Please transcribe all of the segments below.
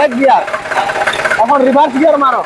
এক গিয়ার, এখন reverse gear মারো।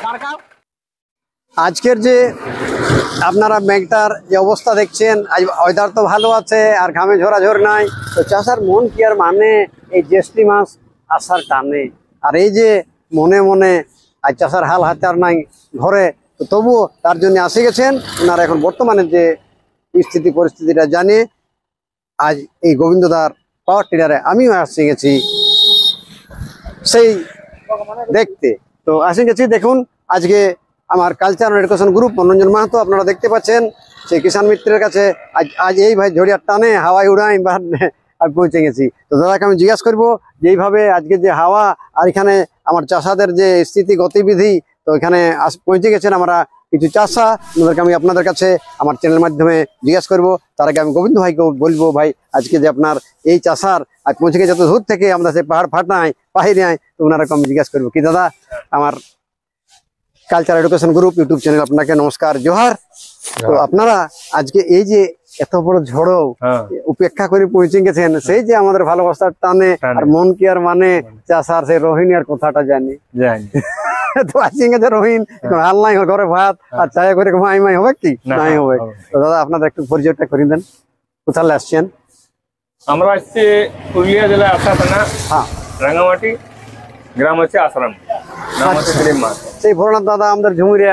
আজকের যে আপনারা মেঘটার যে অবস্থা দেখছেন, আজ ওয়েদার তো ভালো আছে আর ঘামে ঝরাঝর নাই, তো চাষার মন কি আর মানে এই জ্যৈষ্ঠী মাস আসার টানে। আর এই যে মনে মনে আজ চাষার হাল হাতার নাই ঘরে, তো তবুও তার জন্য আসে গেছেন ওনারা এখন বর্তমানে যে স্থিতি পরিস্থিতিটা জানিয়ে আজ এই গোবিন্দদার পাওয়ার টিলারে আমিও আসে গেছি সেই দেখতে। তো আসে গেছি, দেখুন আজকে আমার culture education group Manoranjan Mahato আপনারা দেখতে পাচ্ছেন সেই কিষাণ মিত্রের কাছে আজ এই ভাই ঝড়িয়ার টানে হাওয়ায় উড়াই আমি পৌঁছে গেছি। তো দাদাকে আমি জিজ্ঞাসা করবো যে এইভাবে আজকে যে হাওয়া আর এখানে আমার চাষাদের যে স্থিতি গতিবিধি, তো এখানে পৌঁছে গেছেন আমরা কিছু চাষা, ওনাদেরকে আমি আপনাদের কাছে আমার চ্যানেলের মাধ্যমে জিজ্ঞাসা করবো। তার আগে আমি গোবিন্দ ভাইকে বলবো, ভাই আজকে যে আপনার এই চাষার আজ পৌঁছে গেছে যত দূর থেকে আমরা সেই পাহাড় ফাটাই পাহিরে আয়, তো ওনারাকে আমি জিজ্ঞাসা করবো কি দাদা আমার culture education group YouTube channel আপনাকে নমস্কার, জোহার। তো আপনারা আজকে এই যে এত বড় ঝড়ও উপেক্ষা করে পৌঁছে গেছেন, সেই যে আমাদের ভালোবাসার টানে আর মন কি আর মানে চাষার সেই রোহিণী আর কথাটা জানি তো আসি গেছে রোহিণ, এখন হাল নাই ঘরে ভাত আর চায়া করে মাই মাই হবে কি নাই হবে। তো দাদা আপনাদের একটু পরিচয়টা করে দেন, কোথায় আসছেন? আমরা আসছি পুরুলিয়া জেলায় আশা থানা, রাঙ্গামাটি গ্রাম হচ্ছে আসারাম, নাম হচ্ছে দিলীপ মাহাতো। সেই ভোরনাথ দাদা আমাদের ঝুমুরিয়া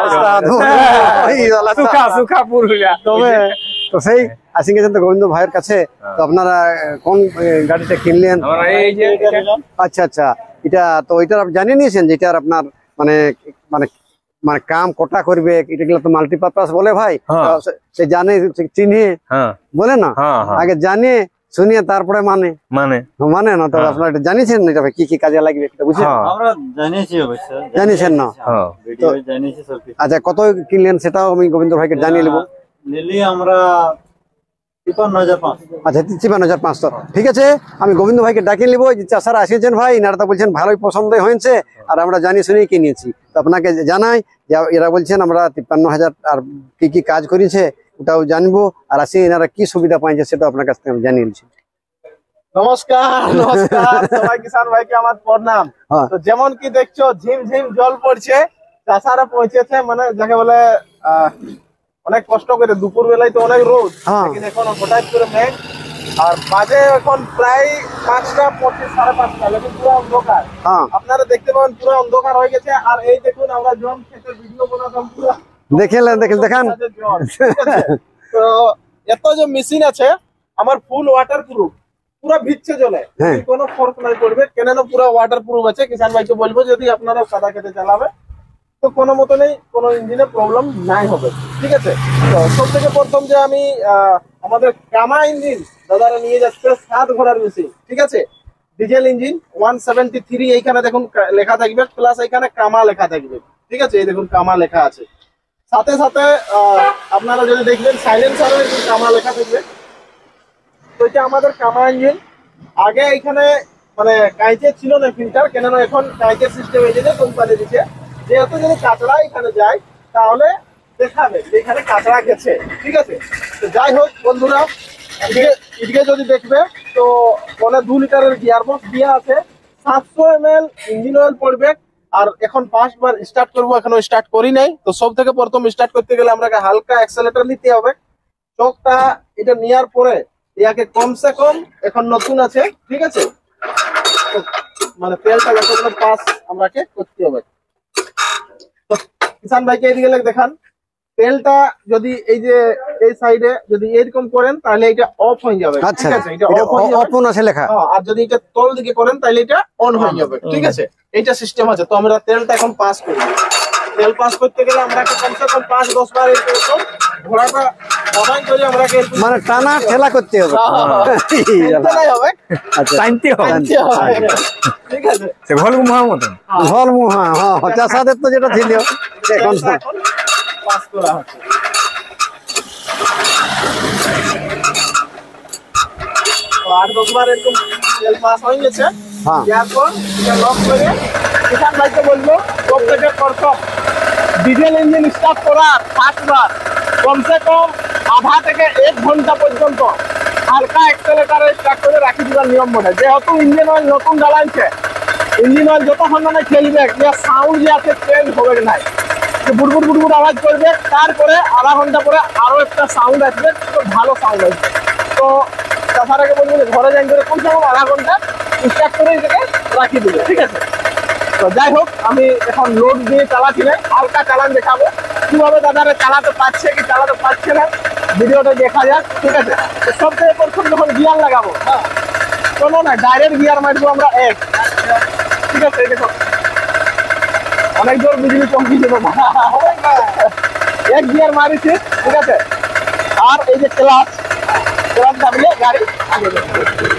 পুরুলিয়া। তো সেই আসি গেছেন তো গোবিন্দ ভাইয়ের কাছে। তো আপনারা কোন গাড়িটা কিনলেন? আচ্ছা আচ্ছা, এটা তো এটা জানিয়ে নিয়েছেন যেটার আপনার মানে মানে মানে কাম কোটা করবে, এটা তো মাল্টিপারপাস বলে ভাই, সে জানে চিনিয়ে বলে না, আগে জানিয়ে শুনিয়ে তারপরে মানে মানে মানে না। তো আপনারা এটা জানিয়েছেন এটা কি কি কাজে লাগবে বুঝছেন? আমরা জানিয়েছি অবশ্য, জানিয়েছেন না? আচ্ছা, কত কিনলেন সেটাও আমি গোবিন্দ ভাইকে জানিয়ে নেবো। নিলি আমরা 53,500। আচ্ছা, 53,500। ঠিক আছে, আমি গোবিন্দ ভাইকে ডাকিয়ে নেবো। যে চাষারা আসিয়েছেন ভাই, এনারা তো বলছেন ভালোই পছন্দ হয়েছে আর আমরা জানি শুনেই কিনেছি। তো আপনাকে জানাই যে এরা বলছেন আমরা 53,000 আর কি কি কাজ করেছে ওটাও জানবো, আর আসি এনারা কি সুবিধা পাইছে সেটা আপনার কাছ থেকে আমি জানিয়ে নিচ্ছি। নমস্কার নমস্কার সবাই, কিষাণ ভাইকে আমার প্রণাম। তো যেমন কি দেখছো ঝিমঝিম জল পড়ছে, চাষারা পৌঁছেছে মানে যাকে বলে অনেক কষ্ট করে, দুপুর বেলায় তো অনেক রোদ, কিন্তু এখন হঠাৎ করে মেঘ, আর বাজে এখন প্রায় 5:25 5:30, লেকিন পুরো অন্ধকার। আপনারা দেখতে পাবেন পুরো অন্ধকার হয়ে গেছে। আর এই দেখুন আমরা জল ক্ষেতের ভিডিও বানাতাম, পুরো দেখান। তো এত যে মেশিন আছে আমার ফুল ওয়াটার প্রুফ, পুরো ভিজছে জলে, কোনো ফর্ক নাই পড়বে, কেন পুরো ওয়াটার প্রুফ আছে। কিষাণ ভাইকে বলবো যদি আপনারা সাদা খেতে চালাবে তো কোনো মতো নেই, কোনো ইঞ্জিনে প্রবলেম নাই হবে, ঠিক আছে। তো সব থেকে প্রথম যে আমি আমাদের কামা ইঞ্জিন দাদারা নিয়ে যাচ্ছে 7 ঘোড়ার মেশিন, ঠিক আছে, ডিজেল ইঞ্জিন 173, এইখানে দেখুন লেখা থাকবে, প্লাস এইখানে কামা লেখা থাকবে, ঠিক আছে, এই দেখুন কামা লেখা আছে। সাথে সাথে আপনারা যদি দেখবেন সাইলেন্সারও কামা লেখা থাকবে। তো এটা আমাদের কামা ইঞ্জিন। আগে এখানে মানে কাঁচে ছিল না ফিল্টার, কেন এখন কাঁচের সিস্টেম এই যে কোম্পানি দিচ্ছে, যেহেতু যদি কাঁচড়া এখানে যায় তাহলে দেখাবে যে এখানে কাঁচড়া গেছে, ঠিক আছে। তো যাই হোক বন্ধুরা, এদিকে যদি দেখবে তো 2 লিটারের গিয়ার বক্স দেওয়া আছে, 700 ml ইঞ্জিন অয়েল পড়বে। আর এখন 5 বার স্টার্ট করবো, এখনো স্টার্ট করি নাই। তো সব থেকে প্রথম স্টার্ট করতে গেলে আমরা হালকা অ্যাক্সেলেটর নিতে হবে। চোখটা এটা নেওয়ার পরে ইয়াকে কমসে কম, এখন নতুন আছে, ঠিক আছে, মানে তেলটা যতগুলো পাস আমরাকে করতে হবে। তো কিষাণ ভাইকে এইদিকে দেখান, তেলটা যদি এই যে এই সাইডে যদি এরকম করেন তাহলে এটা অফ হয়ে যাবে, ঠিক আছে, এটা অফ হয়ে যাবে, অন আছে লেখা। আর যদি এটা তল দিকে করেন তাহলে এটা অন হয়ে যাবে, ঠিক আছে, এইটা সিস্টেম আছে। তো আমরা তেলটা এখন পাস করি। তেল পাস করতে গেলে আমরা কমসে কম 5-10 বার এরকম ঘোড়াটা দবাই করে আমরা মানে টানা ঠেলা করতে হবে, ঠিক আছে, ঘলমুহা মতন, ঘলমুহা। চাষাদের তো যেটা ছিল এখন পাস করা হচ্ছে। 8-10 বার এরকম তেল পাস হয়ে গেছে। এরপর এটা লক করে কিষাণ ভাইকে বলবো সব থেকে প্রথম ডিজেল ইঞ্জিন স্টার্ট করার 5 বার কমসে কম আধা থেকে 1 ঘন্টা পর্যন্ত হালকা অ্যাক্সেলেটারে স্টার্ট করে রাখি দেওয়ার নিয়ম মনে। যেহেতু ইঞ্জিন অয়েল নতুন জ্বালাইছে ইঞ্জিন অয়েল যতক্ষণ না খেলবে সাউন্ড যে আছে চেঞ্জ হবে না, বুড়বুড় বুড়বুড় আওয়াজ করবে, তারপরে আধা ঘন্টা পরে আরো একটা সাউন্ড আসবে, তো ভালো সাউন্ড আসবে। তো চাষারাকে বলবো যে ঘরে যাই করে কমসে কম আধা ঘন্টা স্টার্ট করে এটাকে রাখি দিবে, ঠিক আছে। তো যাই হোক, আমি এখন লোড দিয়ে চালাচ্ছি না, হালকা চালান দেখাবো কিভাবে দাদারা চালাতে পারছে কি চালাতে পারছে না, ভিডিওটা দেখা যাক, ঠিক আছে। তো সবথেকে প্রথম যখন গিয়ার লাগাবো, হ্যাঁ কোনো না ডাইরেক্ট গিয়ার মারবো আমরা এক, ঠিক আছে। দেখো অনেক জোর বিজলি চমকিছে তো, এক গিয়ার মারিছি, ঠিক আছে। আর এই যে ক্লাচ দাবিয়ে গাড়ি আগে যাবে।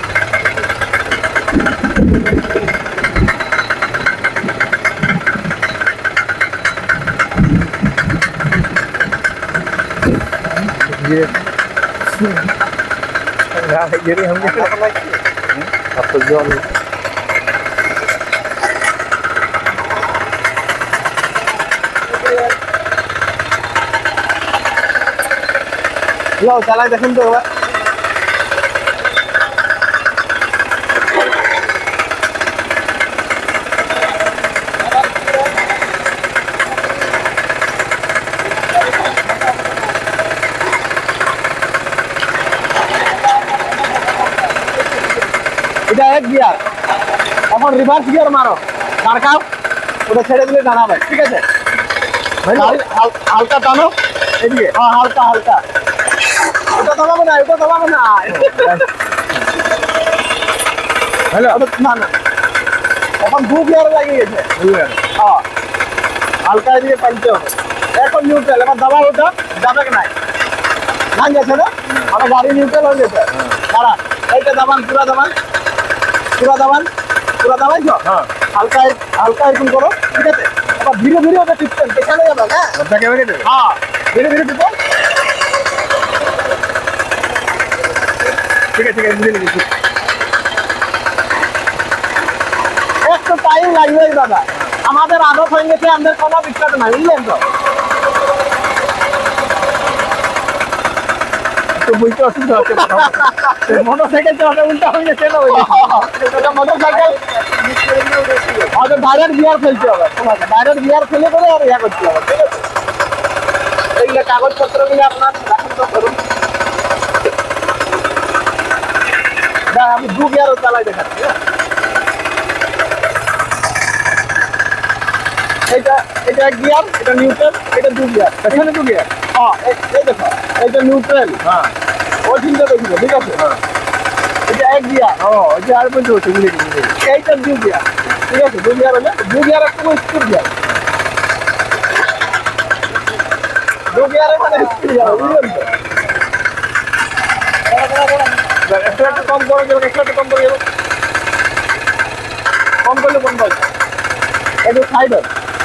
চালাই দেখুন তো এবার। এটা এক গিয়ার, এখন রিভার্স গিয়ার মারো, মার্কাও ওটা ছেড়ে দিলে দাঁড়াবে, ঠিক আছে। হালকা টানো এদিকে, হ্যাঁ হালকা হালকা, ওটা দবাবে না, ওটা দবাবে না, না না, এখন দু গিয়ার লাগিয়ে গেছে, হ্যাঁ হালকা এদিকে পাল্টে হবে। এখন নিউট্রাল, এবার দাবা ওটা যাবে নাই, না গেছে না, আমার গাড়ি নিউট্রাল হয়ে গেছে। দাঁড়া, এইটা দাবান, পুরা দাবান, পুরা দাবান, পুরা দাবাই তো, হালকা হালকা এরকম করো, ঠিক আছে। আবার ধীরে ধীরে ওটা টিপছেন, পেছনে যাবে, হ্যাঁ হ্যাঁ ধীরে ধীরে টিপো, ঠিক আছে ঠিক আছে, বুঝে নিচ্ছি। একটু টাইম লাগবে দাদা, আমাদের আদত হয়ে গেছে, আমাদের কোনো বিখ্যাত নাই, বুঝলেন তো। বুঝতে অসুবিধা হচ্ছে, মোটরসাইকেল চালাতে উল্টা হয়ে গেছে না, মোটরসাইকেল হয়তো ডাইরেক্ট গিয়ার ফেলতে হবে, তোমাকে ডাইরেক্ট গিয়ার ফেলে করে আর ইয়া করতে হবে, ঠিক আছে। এইগুলো কাগজপত্র গুলো আপনার রাখুন তো, করুন। আমি দু গিয়ারও চালাই দেখাচ্ছি, এটা এটা এক গিয়ার, এটা নিউট্রাল, এটা দু গিয়ার, এখানে দু গিয়ার, হ্যাঁ এই দেখো এইটা নিউট্রাল, হ্যাঁ ওই চিন্তা দেখবো, ঠিক আছে। এটা এক গিয়ার, ও এটা আর বলতে হচ্ছে, এইটা দু গিয়ার, ঠিক আছে। দু গিয়ার হলে দু গিয়ার একটু স্পিড গিয়ার, দু গিয়ারে মানে স্পিড গিয়ার, বুঝলেন তো। একটু কম করে দেবেন, একটু কম করে দেবেন, কম করলে কোন বল একটু সাইড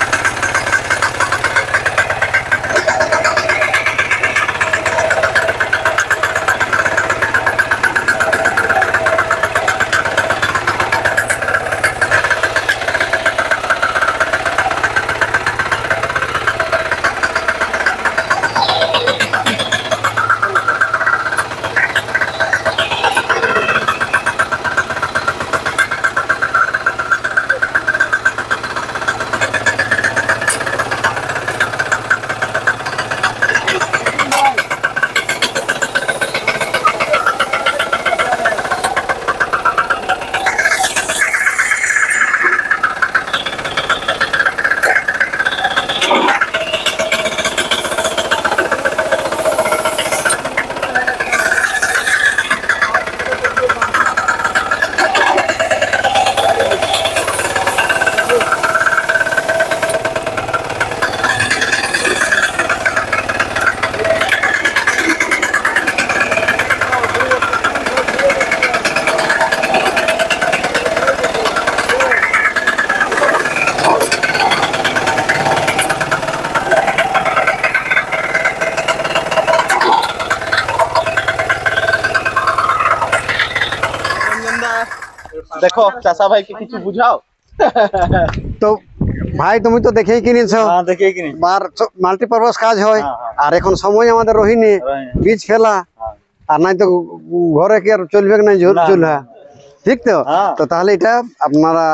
দেখো চাষা ভাইকে কিছু বুঝাও। তো ভাই তুমি তো দেখেই কিনেছো, হ্যাঁ দেখেই কিনি, বার মাল্টিপারপাস কাজ হয়। হ্যাঁ। আর এখন সময় আমাদের রহিনি বীজ ফেলা, আর নাই তো ঘরে কি আর চলবে না না। চুলহা, ঠিক তো। হ্যাঁ। তো তাহলে এটা আপনারা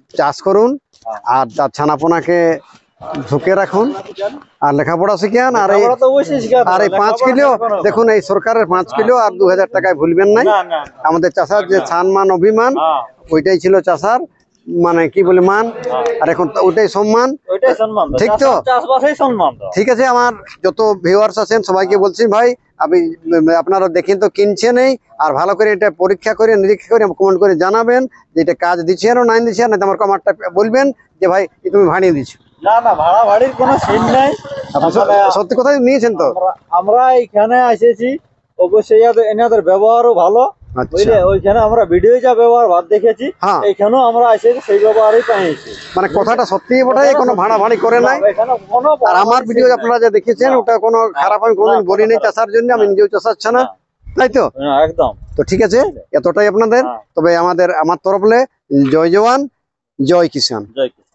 চাষ করুন আর তার ছানাপোনাকে ঢুকে রাখুন আর লেখাপড়া শিখান। আর এই আমরা তো অবশ্যই শিখাতে আর এই হবে, 5 লেখাপড়া কিলো শেখানো হবে। দেখুন, এই সরকারের 5 কিলো আর 2000 টাকায় ভুলবেন নাই। না না আমাদের চাষার যে সম্মান অভিমান, হ্যাঁ, ওইটাই ছিল চাষার মানে কি বলে মান, আর এখন তো ওইটাই সম্মান। ওইটাই সম্মান দাও। ঠিক তো? চাষবাসেই সম্মান দাও। ঠিক আছে, আমার যত ভিউয়ার্স আছেন সবাইকে বলছি ভাই, আপনারা দেখেন তো কিনছেন এই, আর ভালো করে এটা পরীক্ষা করে নিরীক্ষা করে কমেন্ট করে জানাবেন যে এটা কাজ দিচ্ছেন ও নাই দিচ্ছেন, না তো আমার কমারটা বলবেন যে ভাই তুমি ভাড়িয়ে দিচ্ছ। না না, ভাড়া বাড়ির কোনো সিন নাই। আপনি সত্যি কথাই নিয়েছেন তো? আমরা এখানে এসেছি, অবশ্যই এনাদের ব্যবহারও ভালো, আচ্ছা। বুঝলে? ওইখানে আমরা ভিডিও যা ব্যবহার ভাব দেখেছি, হ্যাঁ। এইখানেও আমরা এসেছি সেই ব্যবহারই পেয়েছি। মানে কথাটা সত্যি বটাই, কোনো ভাড়া ভাড়ি করে নাই। এখানে কোনো আর আমার ভিডিও আপনারা যা দেখেছেন ওটা কোনো খারাপ আমি কোনোদিন বলিনি চাষার জন্য, আমি নিজেও চাষাচ্ছি না, তাই তো? একদম। তো ঠিক আছে, এতটাই আপনাদের। হ্যাঁ। তবে আমার তরফলে জয় জওয়ান জয় কিষান। জয় কৃষ্ণ।